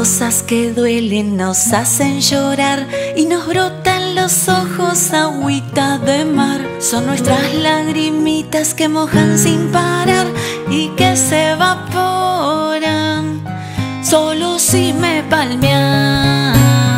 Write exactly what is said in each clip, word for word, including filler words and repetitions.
cosas que duelen nos hacen llorar y nos brotan los ojos agüita de mar. Son nuestras lagrimitas que mojan sin parar y que se evaporan solo si me palmeas.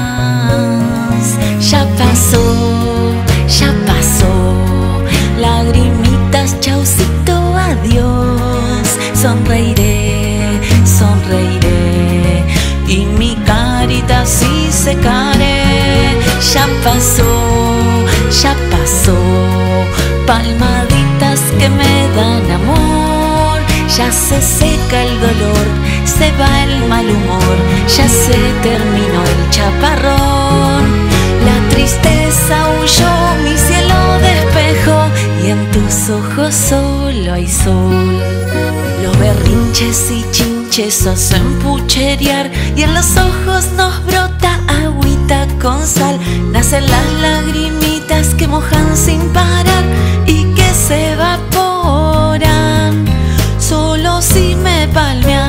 Ya pasó, ya pasó, lagrimitas, chaucito, adiós. Sonreiré, sonreiré y mi carita así secaré. Ya pasó, ya pasó, palmaditas que me dan amor. Ya se seca el dolor, se va el mal humor, ya se terminó el chaparrón. La tristeza huyó, mi cielo despejó y en tus ojos solo hay sol. Los berrinches y chinches hacen pucherear y en los ojos nos brota agüita con sal. Nacen las lagrimitas que mojan sin parar y que se evaporan solo si me palmeas.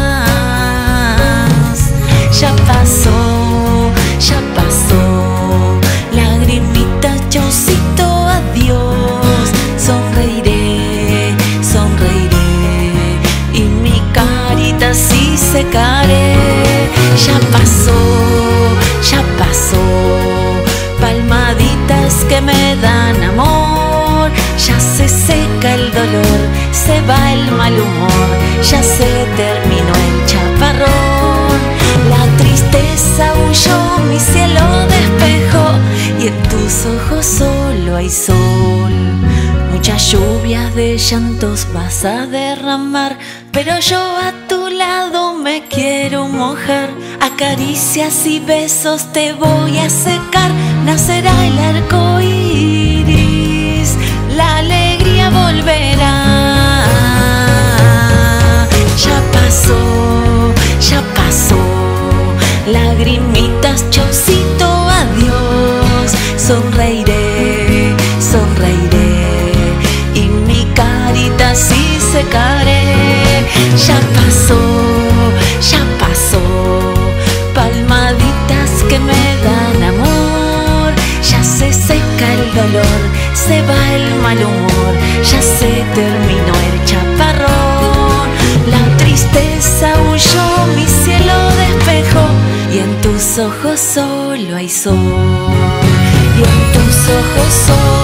Ya pasó, ya pasó, lagrimitas, chaucito, adiós. Sonreiré, sonreiré y mi carita así secaré. Ya pasó, ya pasó, palmaditas que me dan amor. Ya se seca el dolor, se va el mal humor, ya se terminó el chaparrón. La tristeza huyó, mi cielo despejó y en tus ojos solo hay sol. Muchas lluvias de llantos vas a derramar, pero yo a tu lado me quiero mojar. A caricias y besos te voy a secar. Nacerá el arco iris, la alegría volverá. Ya pasó, ya pasó, lagrimitas, chaucito, adiós. Sonreiré, sonreiré y mi carita así secaré. Ya pasó, ya pasó, palmaditas que me dan amor. Ya se seca el dolor, se va el mal humor, ya se terminó el chaparrón. La tristeza huyó, mi cielo despejó y en tus ojos solo hay sol. Y en tus ojos solo